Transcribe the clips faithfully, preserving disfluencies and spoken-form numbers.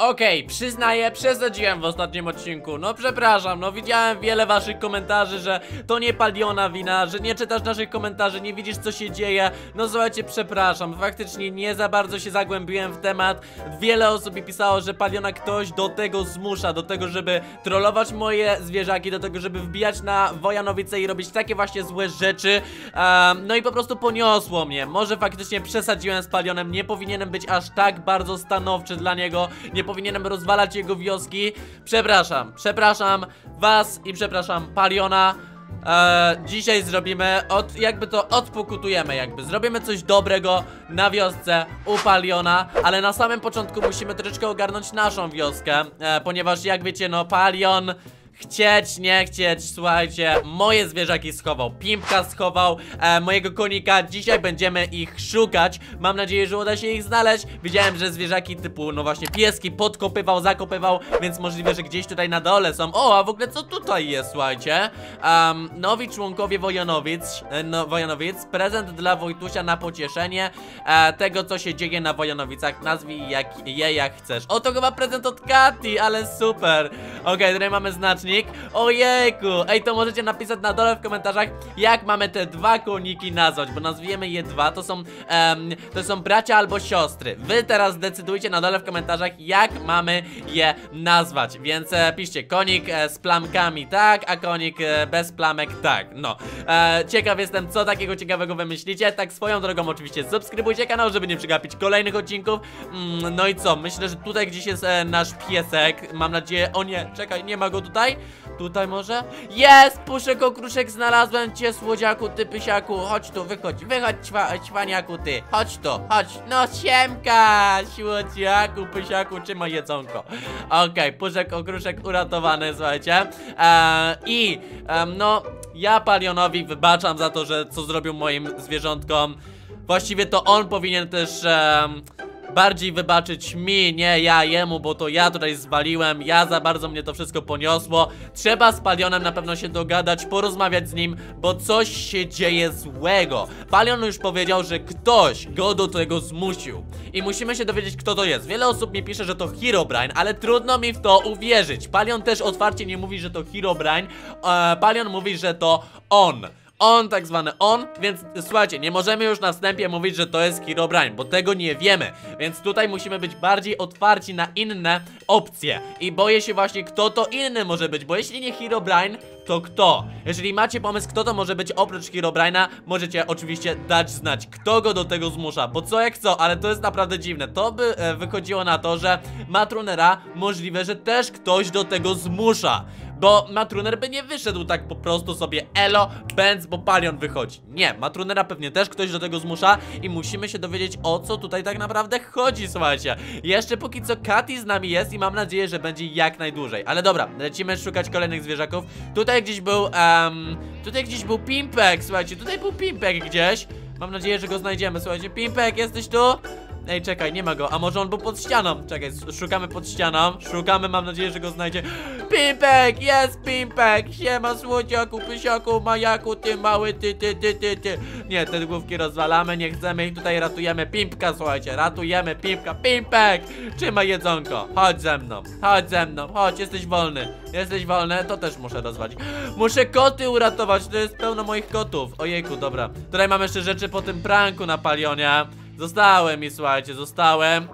okej, okay, przyznaję, przesadziłem w ostatnim odcinku. No przepraszam, no widziałem wiele waszych komentarzy, że to nie Paliona wina, że nie czytasz naszych komentarzy, nie widzisz co się dzieje. No słuchajcie, przepraszam, faktycznie nie za bardzo się zagłębiłem w temat. Wiele osób mi pisało, że Paliona ktoś do tego zmusza, do tego, żeby trollować moje zwierzaki, do tego, żeby wbijać na Wojanowice i robić takie właśnie złe rzeczy. um, No i po prostu poniosło mnie. Może faktycznie przesadziłem z Palionem, nie powinienem być aż tak bardzo stanowczy dla niego, nie powinienem rozwalać jego wioski. Przepraszam, przepraszam was i przepraszam Paliona. Eee, dzisiaj zrobimy, od, jakby to odpokutujemy, jakby zrobimy coś dobrego na wiosce u Paliona, ale na samym początku musimy troszeczkę ogarnąć naszą wioskę, eee, ponieważ jak wiecie, no Palion chcieć, nie chcieć, słuchajcie, moje zwierzaki schował, Pimpka schował, e, mojego konika. Dzisiaj będziemy ich szukać. Mam nadzieję, że uda się ich znaleźć. Widziałem, że zwierzaki typu, no właśnie, pieski podkopywał, zakopywał, więc możliwe, że gdzieś tutaj na dole są. O, a w ogóle co tutaj jest, słuchajcie? Um, nowi członkowie Wojanowic, e, no, Wojanowic, prezent dla Wojtusia na pocieszenie e, tego, co się dzieje na Wojanowicach. Nazwij jak, je jak chcesz. O, to chyba prezent od Kati, ale super. Okej, okay, tutaj mamy znacznik. Ojejku, ej, to możecie napisać na dole w komentarzach, jak mamy te dwa koniki nazwać, bo nazwiemy je dwa, to są, um, to są bracia albo siostry. Wy teraz decydujcie na dole w komentarzach, jak mamy je nazwać, więc e, piszcie konik e, z plamkami tak, a konik e, bez plamek tak, no. E, ciekaw jestem, co takiego ciekawego wymyślicie, tak swoją drogą oczywiście subskrybujcie kanał, żeby nie przegapić kolejnych odcinków. mm, No i co, myślę, że tutaj gdzieś jest e, nasz piesek, mam nadzieję, o nie, czekaj, nie ma go tutaj. Tutaj może? Jest! Puszek okruszek, znalazłem cię, słodziaku, ty pysiaku. Chodź tu, wychodź, wychodź, ćwa, ćwaniaku, ty. Chodź tu, chodź. No siemka, słodziaku, pysiaku, trzymaj jedzonko. Okej, okay, puszek okruszek uratowany, słuchajcie. Eee, I, um, no, ja Palionowi wybaczam za to, że co zrobił moim zwierzątkom. Właściwie to on powinien też... Um, bardziej wybaczyć mi, nie ja jemu, bo to ja tutaj zwaliłem, ja za bardzo mnie to wszystko poniosło. Trzeba z Palionem na pewno się dogadać, porozmawiać z nim, bo coś się dzieje złego. Palion już powiedział, że ktoś go do tego zmusił i musimy się dowiedzieć, kto to jest. Wiele osób mi pisze, że to Herobrine, ale trudno mi w to uwierzyć. Palion też otwarcie nie mówi, że to Herobrine. eee, Palion mówi, że to on. On, tak zwany on, więc słuchajcie, nie możemy już na wstępie mówić, że to jest Herobrine, bo tego nie wiemy, więc tutaj musimy być bardziej otwarci na inne opcje i boję się właśnie, kto to inny może być, bo jeśli nie Herobrine, to kto? Jeżeli macie pomysł, kto to może być oprócz Herobrine'a, możecie oczywiście dać znać, kto go do tego zmusza, bo co jak co, ale to jest naprawdę dziwne. To by e, wychodziło na to, że Matrunera możliwe, że też ktoś do tego zmusza, bo Matruner by nie wyszedł tak po prostu sobie elo, bęc, bo Palion wychodzi. Nie, Matrunera pewnie też ktoś do tego zmusza i musimy się dowiedzieć, o co tutaj tak naprawdę chodzi, słuchajcie. Jeszcze póki co Kati z nami jest i mam nadzieję, że będzie jak najdłużej. Ale dobra, lecimy szukać kolejnych zwierzaków. Tutaj gdzieś był, um, tutaj gdzieś był Pimpek, słuchajcie, tutaj był Pimpek gdzieś. Mam nadzieję, że go znajdziemy, słuchajcie. Pimpek, jesteś tu? Ej, czekaj, nie ma go, a może on był pod ścianą? Czekaj, szukamy pod ścianą. Szukamy, mam nadzieję, że go znajdzie. Pimpek, jest Pimpek. Siema, słodziaku, pysiaku, majaku, ty mały, ty, ty, ty, ty, ty. Nie, te główki rozwalamy, nie chcemy ich tutaj, ratujemy Pimpka, słuchajcie. Ratujemy Pimpka, Pimpek. Trzymaj jedzonko, chodź ze mną. Chodź ze mną, chodź, jesteś wolny. Jesteś wolny, to też muszę rozwalić. Muszę koty uratować, to jest pełno moich kotów. Ojejku, dobra. Tutaj mam jeszcze rzeczy po tym pranku na Palionie. Zostałem i słuchajcie, zostałem.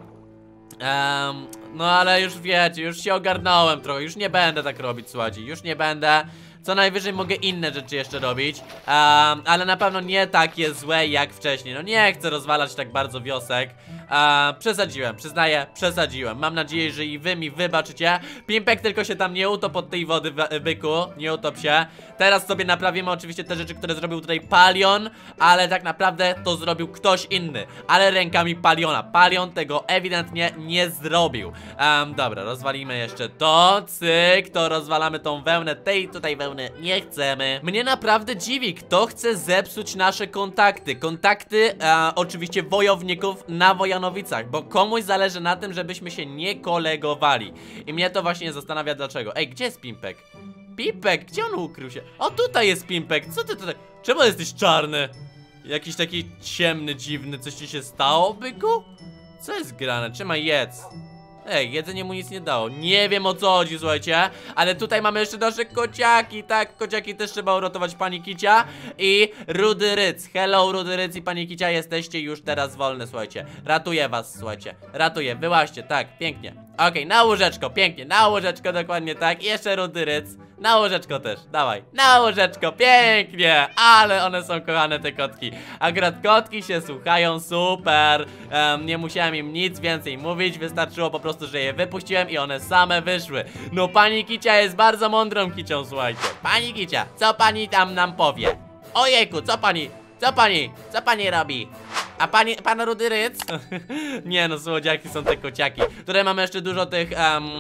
um, No ale już wiecie, już się ogarnąłem trochę. Już nie będę tak robić, słuchajcie, już nie będę. Co najwyżej mogę inne rzeczy jeszcze robić, um, ale na pewno nie takie złe jak wcześniej. No nie chcę rozwalać tak bardzo wiosek. um, Przesadziłem, przyznaję, przesadziłem. Mam nadzieję, że i wy mi wybaczycie. Pimpek tylko się tam nie utop od tej wody, byku. Nie utop się. Teraz sobie naprawimy oczywiście te rzeczy, które zrobił tutaj Palion, ale tak naprawdę to zrobił ktoś inny, ale rękami Paliona. Palion tego ewidentnie nie zrobił. um, Dobra, rozwalimy jeszcze to. Cyk, to rozwalamy tą wełnę. Tej tutaj wełny nie chcemy. Mnie naprawdę dziwi, kto chce zepsuć nasze kontakty. Kontakty e, oczywiście wojowników na Wojanowicach, bo komuś zależy na tym, żebyśmy się nie kolegowali. I mnie to właśnie zastanawia dlaczego. Ej, gdzie jest Pimpek? Pimpek, gdzie on ukrył się? O, tutaj jest Pimpek, co ty tutaj? Czemu jesteś czarny? Jakiś taki ciemny, dziwny, coś ci się stało, byku? Co jest grane? Trzymaj, jedz. Ej, jedzenie mu nic nie dało. Nie wiem, o co chodzi, słuchajcie. Ale tutaj mamy jeszcze nasze kociaki. Tak, kociaki też trzeba uratować, pani Kicia. I Rudy Ryc. Hello, Rudy Ryc i pani Kicia, jesteście już teraz wolne, słuchajcie. Ratuję was, słuchajcie. Ratuję, wyłaźcie, tak, pięknie. Okej, okay, na łóżeczko, pięknie, na łóżeczko, dokładnie tak. I jeszcze Rudy Ryc. Na łożeczko też, dawaj, na łożeczko, pięknie. Ale one są kochane, te kotki. Akurat kotki się słuchają, super. um, Nie musiałem im nic więcej mówić. Wystarczyło po prostu, że je wypuściłem i one same wyszły. No pani Kicia jest bardzo mądrą kicią, słuchajcie. Pani Kicia, co pani tam nam powie? Ojejku, co pani, co pani, co pani robi? A pani, pan Rudy Ryc? Nie no, słodziaki są te kociaki. Tutaj mamy jeszcze dużo tych um,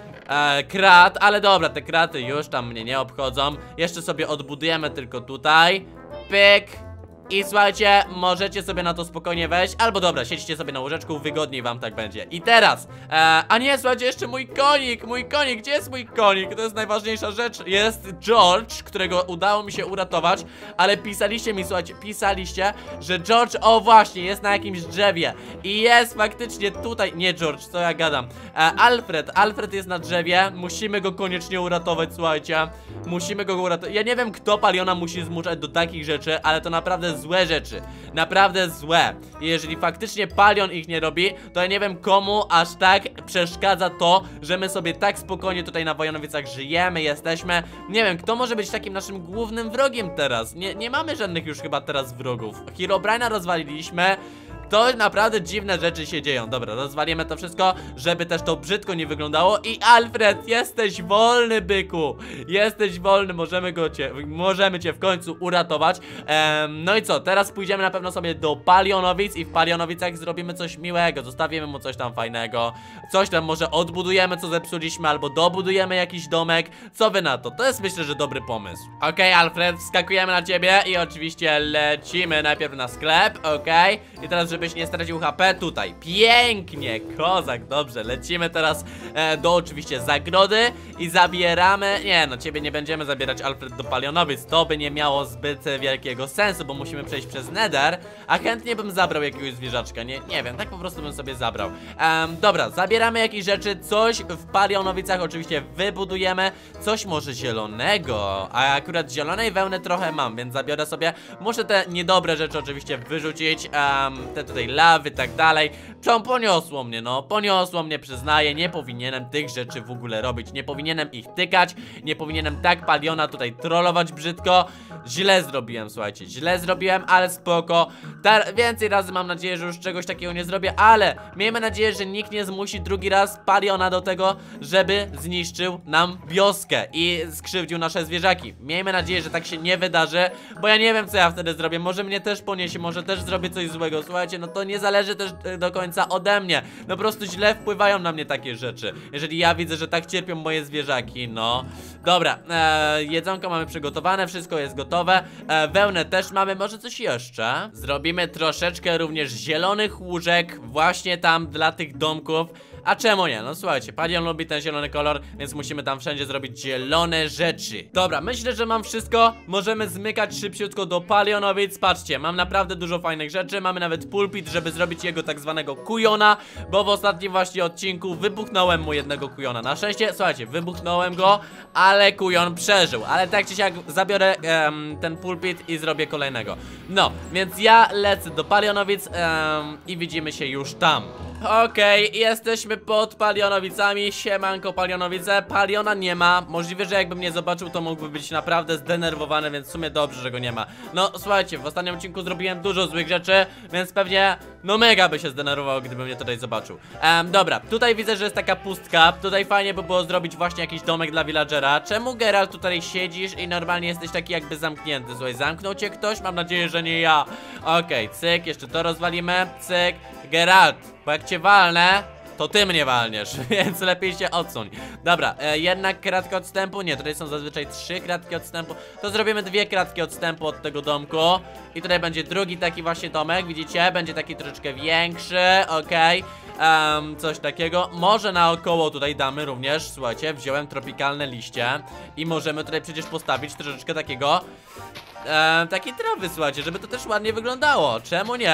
e, krat, ale dobra, te kraty już tam mnie nie obchodzą. Jeszcze sobie odbudujemy tylko tutaj. Pyk. I słuchajcie, możecie sobie na to spokojnie wejść. Albo dobra, siedźcie sobie na łóżeczku, wygodniej wam tak będzie. I teraz, e, a nie, słuchajcie, jeszcze mój konik, mój konik, gdzie jest mój konik? To jest najważniejsza rzecz. Jest George, którego udało mi się uratować. Ale pisaliście mi, słuchajcie, pisaliście, że George, o właśnie, jest na jakimś drzewie. I jest faktycznie tutaj, nie George, co ja gadam, e, Alfred, Alfred jest na drzewie. Musimy go koniecznie uratować, słuchajcie. Musimy go uratować. Ja nie wiem, kto Paliona musi zmuszać do takich rzeczy, ale to naprawdę złe rzeczy, naprawdę złe. I jeżeli faktycznie Palion ich nie robi, to ja nie wiem, komu aż tak przeszkadza to, że my sobie tak spokojnie tutaj na Wojanowicach żyjemy, jesteśmy. Nie wiem, kto może być takim naszym głównym wrogiem teraz. Nie, nie mamy żadnych już chyba teraz wrogów. Herobrine'a rozwaliliśmy. To naprawdę dziwne rzeczy się dzieją. Dobra, rozwalimy to wszystko, żeby też to brzydko nie wyglądało. I Alfred, jesteś wolny, byku. Jesteś wolny, możemy go cię, możemy cię w końcu uratować. ehm, No i co, teraz pójdziemy na pewno sobie do Palionowic i w Palionowicach zrobimy coś miłego. Zostawimy mu coś tam fajnego. Coś tam może odbudujemy, co zepsuliśmy, albo dobudujemy jakiś domek. Co wy na to? To jest, myślę, że dobry pomysł. Okej, okay, Alfred, wskakujemy na ciebie i oczywiście lecimy najpierw na sklep, okej? Okay? I teraz, żebyś nie stracił H P, tutaj. Pięknie, kozak, dobrze. Lecimy teraz e, do oczywiście zagrody i zabieramy. Nie no, ciebie nie będziemy zabierać, Alfred, do Palionowic. To by nie miało zbyt wielkiego sensu, bo musimy przejść przez Nether. A chętnie bym zabrał jakiegoś zwierzaczka. Nie, nie wiem, tak po prostu bym sobie zabrał. um, Dobra, zabieramy jakieś rzeczy. Coś w Palionowicach oczywiście wybudujemy. Coś może zielonego. A akurat zielonej wełny trochę mam, więc zabiorę sobie. Muszę te niedobre rzeczy oczywiście wyrzucić. um, Te tutaj lawy, tak dalej. Poniosło mnie, no, poniosło mnie, przyznaję. Nie powinienem tych rzeczy w ogóle robić. Nie powinienem ich tykać. Nie powinienem tak Paliona tutaj trollować brzydko. Źle zrobiłem, słuchajcie, źle zrobiłem, ale spoko. Tar więcej razy mam nadzieję, że już czegoś takiego nie zrobię, ale miejmy nadzieję, że nikt nie zmusi drugi raz Paliona do tego, żeby zniszczył nam wioskę i skrzywdził nasze zwierzaki. Miejmy nadzieję, że tak się nie wydarzy, bo ja nie wiem, co ja wtedy zrobię. Może mnie też poniesie, może też zrobię coś złego. Słuchajcie, no to nie zależy też do końca ode mnie. No po prostu źle wpływają na mnie takie rzeczy. Jeżeli ja widzę, że tak cierpią moje zwierzaki, no. Dobra, e, jedzonko mamy przygotowane, wszystko jest gotowe. e, Wełnę też mamy, może coś jeszcze. Zrobimy troszeczkę również zielonych łóżek właśnie tam dla tych domków. A czemu nie? No słuchajcie, Palion lubi ten zielony kolor, więc musimy tam wszędzie zrobić zielone rzeczy. Dobra, myślę, że mam wszystko. Możemy zmykać szybciutko do Palionowic. Patrzcie, mam naprawdę dużo fajnych rzeczy. Mamy nawet pulpit, żeby zrobić jego tak zwanego kujona, bo w ostatnim właśnie odcinku wybuchnąłem mu jednego kujona. Na szczęście, słuchajcie, wybuchnąłem go, ale kujon przeżył. Ale tak czy siak zabiorę um, ten pulpit i zrobię kolejnego. No, więc ja lecę do Palionowic um, i widzimy się już tam. Okej, okay, jesteśmy pod Palionowicami. Siemanko, Palionowice. Paliona nie ma. Możliwe, że jakbym nie zobaczył, to mógłby być naprawdę zdenerwowany, więc w sumie dobrze, że go nie ma. No słuchajcie, w ostatnim odcinku zrobiłem dużo złych rzeczy, więc pewnie no mega by się zdenerwował, gdyby mnie tutaj zobaczył. um, Dobra, tutaj widzę, że jest taka pustka. Tutaj fajnie by było zrobić właśnie jakiś domek dla villagera. Czemu, Geralt, tutaj siedzisz i normalnie jesteś taki jakby zamknięty? Słuchaj, zamknął cię ktoś? Mam nadzieję, że nie ja. Okej, okay, cyk, jeszcze to rozwalimy. Cyk, Geralt, bo jak cię walnę, to ty mnie walniesz, więc lepiej się odsuń. Dobra, e, jednak kratka odstępu. Nie, tutaj są zazwyczaj trzy kratki odstępu. To zrobimy dwie kratki odstępu od tego domku. I tutaj będzie drugi taki właśnie domek, widzicie? Będzie taki troszeczkę większy, okej. Okay. um, Coś takiego. Może naokoło tutaj damy również, słuchajcie, wziąłem tropikalne liście. I możemy tutaj przecież postawić troszeczkę takiego Eee, takie trawy, słuchajcie, żeby to też ładnie wyglądało. Czemu nie?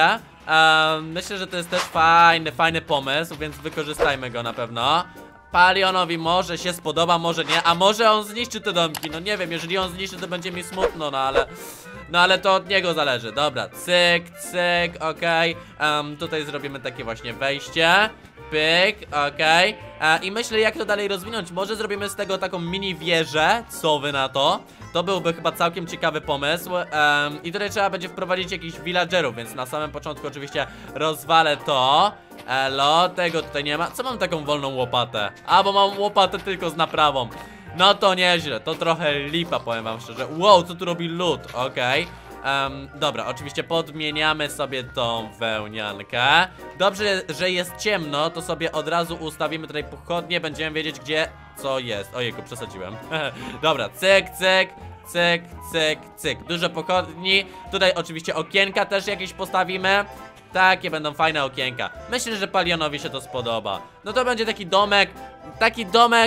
Um, myślę, że to jest też fajny, fajny pomysł, więc wykorzystajmy go na pewno. Palionowi może się spodoba, może nie, a może on zniszczy te domki, no nie wiem, jeżeli on zniszczy, to będzie mi smutno, no ale... No ale to od niego zależy, dobra, cyk, cyk, okej, okay. um, Tutaj zrobimy takie właśnie wejście. Pyk, okej, okay. I myślę, jak to dalej rozwinąć. Może zrobimy z tego taką mini wieżę. Co wy na to? To byłby chyba całkiem ciekawy pomysł. um, I tutaj trzeba będzie wprowadzić jakichś villagerów, więc na samym początku oczywiście rozwalę to. Elo, tego tutaj nie ma. Co mam taką wolną łopatę? A, bo mam łopatę tylko z naprawą. No to nieźle, to trochę lipa, powiem wam szczerze. Wow, co tu robi lód? Okej, okay. Um, dobra, oczywiście podmieniamy sobie tą wełniankę. Dobrze, że jest ciemno, to sobie od razu ustawimy tutaj pochodnie. Będziemy wiedzieć, gdzie co jest. Ojejku, przesadziłem. Dobra, cyk, cyk, cyk, cyk, cyk. Dużo pochodni. Tutaj oczywiście okienka też jakieś postawimy. Takie będą fajne okienka. Myślę, że Palionowi się to spodoba. No to będzie taki domek, taki domek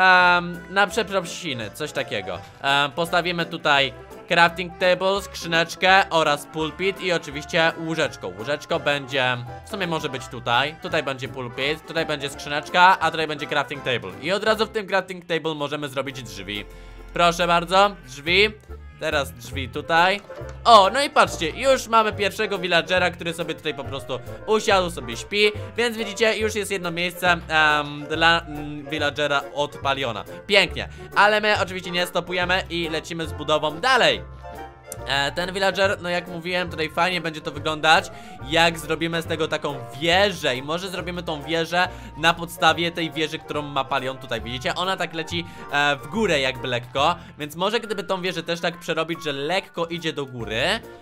um, na przeprosiny, coś takiego. um, Postawimy tutaj crafting table, skrzyneczkę oraz pulpit i oczywiście łóżeczko. Łóżeczko będzie, w sumie może być tutaj. Tutaj będzie pulpit, tutaj będzie skrzyneczka, a tutaj będzie crafting table. I od razu w tym crafting table możemy zrobić drzwi. Proszę bardzo, drzwi. Teraz drzwi tutaj. O, no i patrzcie, już mamy pierwszego villagera, który sobie tutaj po prostu usiadł, sobie śpi. Więc widzicie, już jest jedno miejsce um, dla um, villagera od Paliona. Pięknie, ale my oczywiście nie stopujemy i lecimy z budową dalej. E, ten villager, no jak mówiłem, tutaj fajnie będzie to wyglądać, jak zrobimy z tego taką wieżę. I może zrobimy tą wieżę na podstawie tej wieży, którą ma Palion tutaj, widzicie? Ona tak leci e, w górę jakby lekko. Więc może gdyby tą wieżę też tak przerobić, że lekko idzie do góry,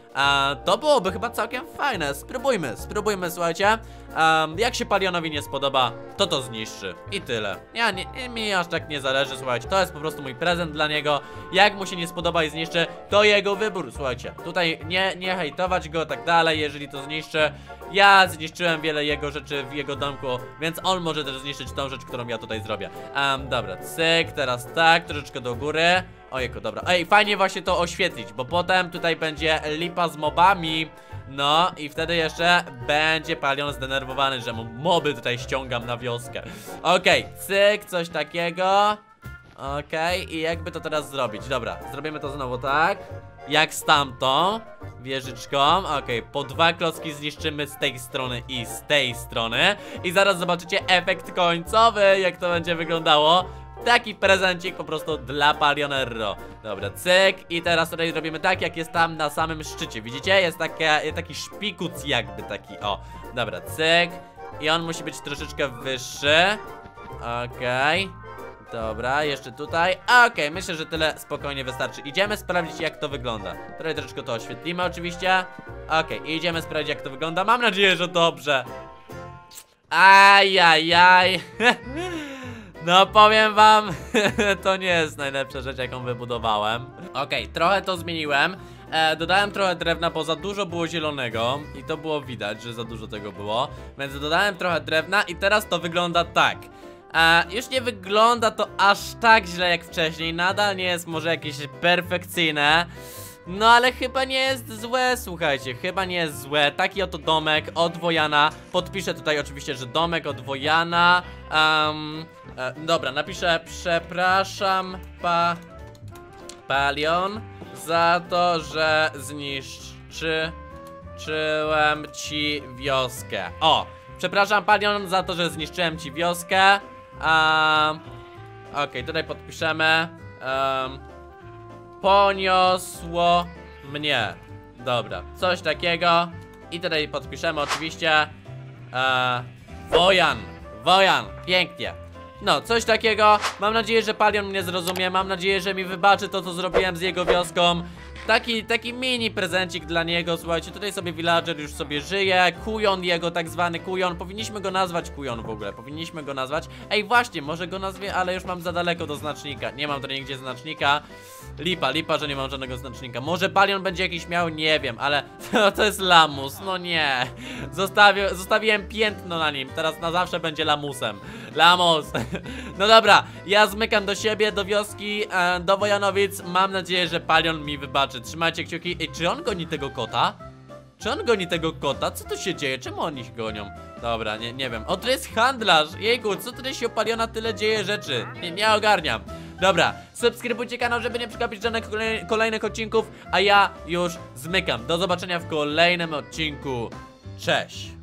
e, to byłoby chyba całkiem fajne. Spróbujmy, spróbujmy, słuchajcie. Um, jak się Palionowi nie spodoba, to to zniszczy. I tyle. Ja nie, nie, mi aż tak nie zależy, słuchajcie. To jest po prostu mój prezent dla niego. Jak mu się nie spodoba i zniszczy, to jego wybór, słuchajcie. Tutaj nie, nie hejtować go, tak dalej, jeżeli to zniszczy. Ja zniszczyłem wiele jego rzeczy w jego domku, więc on może też zniszczyć tą rzecz, którą ja tutaj zrobię. um, Dobra, cyk, teraz tak, troszeczkę do góry. Ojejku, dobra. Ej, fajnie właśnie to oświetlić, bo potem tutaj będzie lipa z mobami. No i wtedy jeszcze będzie Palion zdenerwowany, że mu moby tutaj ściągam na wioskę. Okej, okay, cyk, coś takiego. Okej, okay, i jakby to teraz zrobić? Dobra, zrobimy to znowu tak, jak z tamtą wieżyczką. Okej, okay, po dwa klocki zniszczymy z tej strony i z tej strony. I zaraz zobaczycie efekt końcowy, jak to będzie wyglądało. Taki prezencik po prostu dla Palionerro. Dobra, cyk. I teraz tutaj robimy tak, jak jest tam na samym szczycie. Widzicie? Jest taka, taki szpikuc jakby taki, o. Dobra, cyk. I on musi być troszeczkę wyższy. Okej, okay. Dobra, jeszcze tutaj. Okej, okay, myślę, że tyle spokojnie wystarczy. Idziemy sprawdzić, jak to wygląda. Tutaj troszeczkę to oświetlimy oczywiście. Okej, okay, idziemy sprawdzić, jak to wygląda. Mam nadzieję, że dobrze. Ajajaj. No powiem wam, to nie jest najlepsza rzecz, jaką wybudowałem. Okej, okay, trochę to zmieniłem. e, Dodałem trochę drewna, bo za dużo było zielonego. I to było widać, że za dużo tego było. Więc dodałem trochę drewna i teraz to wygląda tak. e, Już nie wygląda to aż tak źle jak wcześniej. Nadal nie jest może jakieś perfekcyjne, no ale chyba nie jest złe, słuchajcie, chyba nie jest złe. Taki oto domek od Wojana. Podpiszę tutaj oczywiście, że domek od Wojana. um, e, Dobra, napiszę: przepraszam pa Palion za to, że zniszczyłem ci wioskę. O, przepraszam Palion za to, że zniszczyłem ci wioskę. um, Okej, okay, tutaj podpiszemy um, poniosło mnie. Dobra, coś takiego. I tutaj podpiszemy oczywiście e, Wojan, Wojan, pięknie. No, coś takiego. Mam nadzieję, że Palion mnie zrozumie. Mam nadzieję, że mi wybaczy to, co zrobiłem z jego wioską. Taki, taki mini prezencik dla niego. Słuchajcie, tutaj sobie villager już sobie żyje. Kujon jego, tak zwany kujon. Powinniśmy go nazwać kujon w ogóle. Powinniśmy go nazwać. Ej, właśnie, może go nazwie, ale już mam za daleko do znacznika. Nie mam tutaj nigdzie znacznika. Lipa, lipa, że nie mam żadnego znacznika. Może Palion będzie jakiś miał, nie wiem, ale to, to jest lamus, no nie. Zostawi, zostawiłem piętno na nim, teraz na zawsze będzie lamusem. Lamus. No dobra, ja zmykam do siebie, do wioski, e, do Wojanowic. Mam nadzieję, że Palion mi wybaczy. Trzymajcie kciuki. Ej, czy on goni tego kota? Czy on goni tego kota? Co tu się dzieje? Czemu oni ich gonią? Dobra, nie, nie wiem. O, to jest handlarz. Jejku, co tutaj się opaliona tyle dzieje rzeczy? Nie, nie ogarniam. Dobra, subskrybujcie kanał, żeby nie przegapić żadnych kolej kolejnych odcinków, a ja już zmykam. Do zobaczenia w kolejnym odcinku. Cześć!